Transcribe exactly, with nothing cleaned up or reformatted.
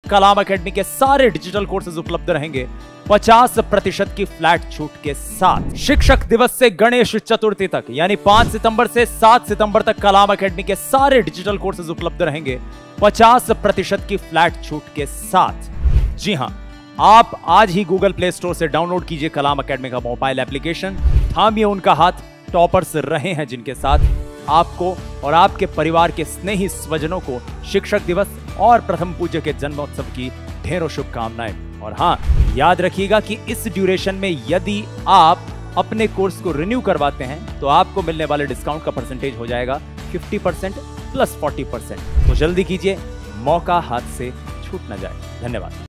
कलाम academy के सारे digital courses उपलब्ध रहेंगे पचास प्रतिशत की फ्लैट छूट के साथ। शिक्षक दिवस से गणेश चतुर्थी तक यानी पांच सितंबर से सात सितंबर तक कलाम एकेडमी के सारे डिजिटल कोर्सेज उपलब्ध रहेंगे पचास प्रतिशत की फ्लैट छूट के साथ। जी हां, आप आज ही गूगल प्ले स्टोर से डाउनलोड कीजिए कलाम एकेडमी का मोबाइल एप्लीकेशन। थामिए उनका हाथ, टॉपर्स रहे हैं जिनके साथ। आपको और आपके परिवार के स्नेही स्वजनों को शिक्षक दिवस और प्रथम पूज्य के जन्मोत्सव की ढेरों शुभकामनाएं। और हां, याद रखिएगा कि इस ड्यूरेशन में यदि आप अपने कोर्स को रिन्यू करवाते हैं तो आपको मिलने वाले डिस्काउंट का परसेंटेज हो जाएगा पचास परसेंट प्लस चालीस परसेंट। तो जल्दी कीजिए, मौका हाथ से छूट ना जाए। धन्यवाद।